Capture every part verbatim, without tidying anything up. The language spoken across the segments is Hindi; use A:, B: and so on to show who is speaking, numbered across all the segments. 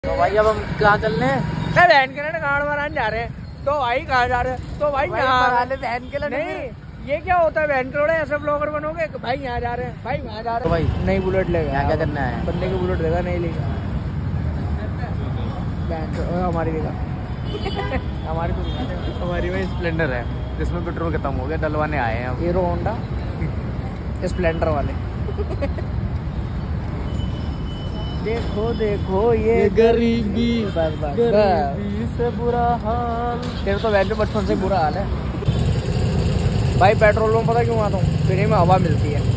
A: तो भाई अब हम कहाँ चलने
B: हैं? बहन के लिए गाड़ मारान जा रहे हैं। तो भाई कहाँ जा रहे हैं? तो भाई यहाँ
A: बहन के लिए
B: नहीं, ये क्या होता है बहन के ऐसे ब्लॉगर बनोगे? भाई यहाँ जा रहे हैं, भाई वहाँ जा रहे हैं।
A: तो भाई
B: नहीं बुलेट लेगा,
A: यहाँ क्या करना है?
B: बंदे की बुलेट लेगा, नहीं लेगा हमारी लेगा हमारी तो
A: हमारी भाई स्प्लेंडर है जिसमें पेट्रोल खत्म हो गया, डलवाने आए हैं अब।
B: हीरो होंडा स्प्लेंडर वाले। देखो देखो ये
A: गरीबी
B: बस बस
A: गरीबी से बुरा हाल।
B: तेरे तो वैसे बचपन से बुरा हाल है भाई। पेट्रोल में पता क्यों आता हूँ? फ्री में हवा मिलती है,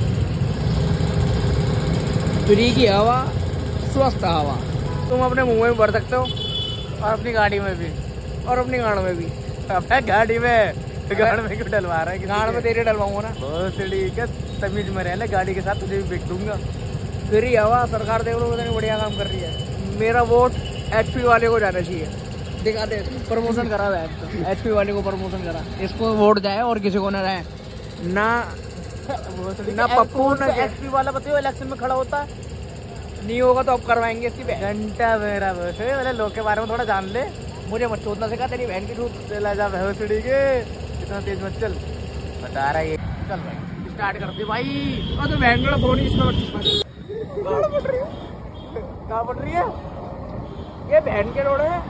B: फ्री की हवा, स्वस्थ हवा तुम अपने मुंह में भर सकते हो
A: और अपनी गाड़ी में भी,
B: और अपनी गाड़ में भी।
A: अपने गाड़ी में गाड़ में क्यों डलवा रहा है?
B: गाड़ में तेरे डलवाऊंगा ना।
A: भोसड़ी के तमीज में रहना, गाड़ी के साथ तुझे भी बेच दूंगा।
B: फ्री हवा सरकार देख लो कितनी बढ़िया काम कर रही है। मेरा वोट एचपी वाले को जाना चाहिए। दिखा दे, प्रमोशन करा हुआ है, एचपी वाले को प्रमोशन करा। इसको वोट जाए और किसी को ना रहे ना ना पप्पू ना
A: एचपी वाला बताओ इलेक्शन में खड़ा होता है
B: नहीं होगा तो अब करवाएंगे इसकी बहन।
A: घंटा मेरा वैसे वाले लोग के बारे में थोड़ा जान ले।
B: मुझे मत चोदना सिखा, तेरी बहन की दूध।
A: चला जा भोसड़ी के, इतना तेज मत चल, बता रहा है ये। चल भाई
B: स्टार्ट कर दे भाई। और तो बहन का फोन इसमें कहाँ पड़ रही है? कहाँ पड़ रही है? ये बहन के रोड है।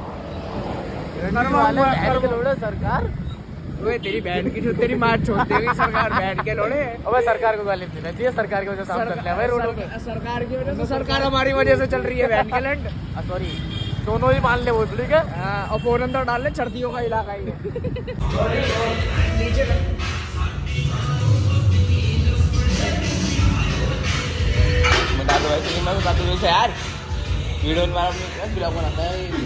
A: बहन के लोड़े सरकार,
B: वे तेरी बहन की जो तेरी मार छोड़ देगी सरकार। बहन के लोड़े
A: अबे सरकार को गाली देना चाहिए, सरकार की वजह से हम चल रहे हैं भाई रोडों पे।
B: सरकार की वजह से, सरकार हमारी वजह से चल रही है बहन के लैंड।
A: सॉरी, दोनों ही मान ले वो, ठीक है।
B: हाँ, और फोन अंदर डाल ले, सर्दियों का इलाका ही है। नीचे
A: बता दो भाई, मैं बता दूँ वैसे यार वीडियो में अपनी ब्लॉग बनाता है।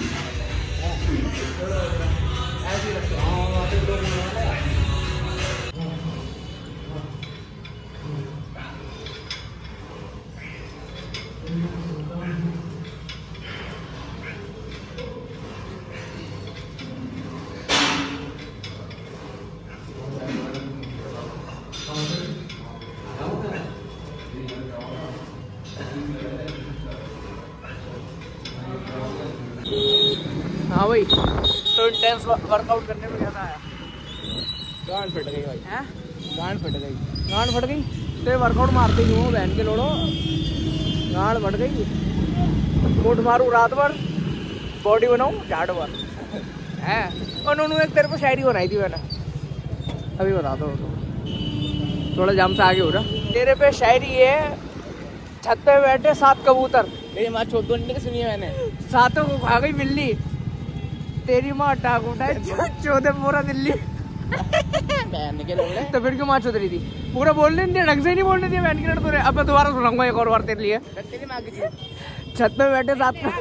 B: हाँ भाई, तो इंटेंस वर्कआउट करने में ज़्यादा आया। गांड फट गई भाई। हैं? गांड फट गई। गांड फट गई तो वर्कआउट मारते ही हूँ बहन के लोड़ो। गांड फट गई, मूठ मारूँ रात भर, बॉडी बनाऊँ झाड़ भर है। और उन्होंने एक तेरे को शायरी बनाई थी मैंने, अभी बता दो तो। थोड़ा जाम से आगे हो रहा। तेरे पे शायरी है, छत पे बैठे सात कबूतर।
A: मेरी माँ छोड़ दो नहीं सुनी है मैंने।
B: सातों को खा गई बिल्ली, तेरी माँ टाक उठाए चौदह पूरा दिल्ली।
A: बहन के लोड़े
B: तो फिर क्यों माँ चौध रही थी? पूरा बोलने नहीं दिया, ढंग से नहीं बोलने दिया बहन की लड़। तुरे अब मैं दोबारा सुनाऊंगा एक और बार तेरे लिए।
A: तेरी माँ की
B: छत पे बैठे साथ में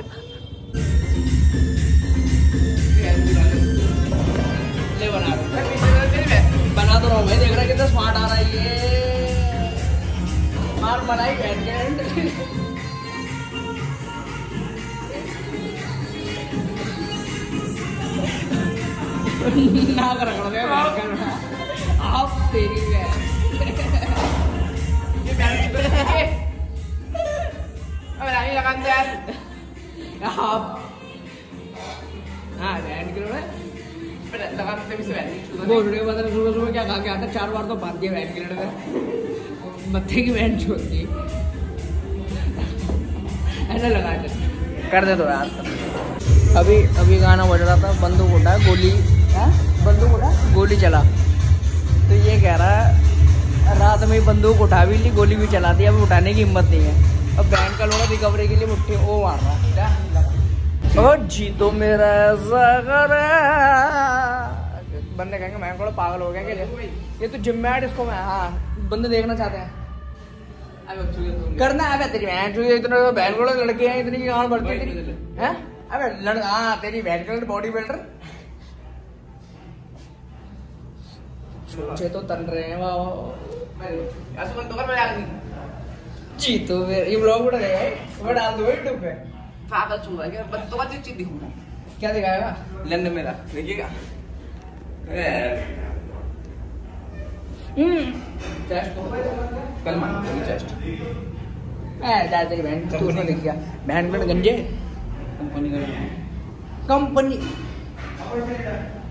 B: ले बना बना तो रहा हूँ भाई। देख रहा है कितना स्मार्ट आ रहा है ये। मार बनाई बहन के ना कर आप तेरी लगाते यार आप। हाँ बैंड के लगाते सुबह सुबह क्या खा के आता, चार बार तो बांध दिया बैंड के लड़के मत्थे की बैंड छोड़ दी। ऐसा लगा कर दे तो यार। अभी अभी गाना बज रहा था, बंदूक उठा गोली है, बंदूक उठा गोली चला। तो ये कह रहा है रात में बंदूक उठा भी ली, गोली भी चला दी, अब उठाने की हिम्मत नहीं है। अब बैंक का लोड़ा रिकवरी के लिए मुट्ठी वो मार रहा है। ओ जी तो मेरा बंदे कहेंगे मैं थोड़ा पागल हो गया क्या? ये तो जिम में है इसको मैं। हाँ बंदे देखना चाहते हैं करना है तेरी बहन। इतने बहन को लड़के हैं, इतनी गाँव बढ़ती है। अबे लड़ हाँ तेरी बहन का बॉडी बिल्डर सोचे तो तन रहे हैं वाह। जी तो ये ब्लॉग उड़ा गया है, वो डाल दो यूट्यूब पे।
A: पागल चूहा क्या बंदों का चीज दिखूंगा।
B: क्या दिखाएगा?
A: लंदन मेरा देखिएगा।
B: चेस्ट
A: कल मान चेस्ट
B: तेरी बहन तू उसमें दिख गया। बहन का गंजे कंपनी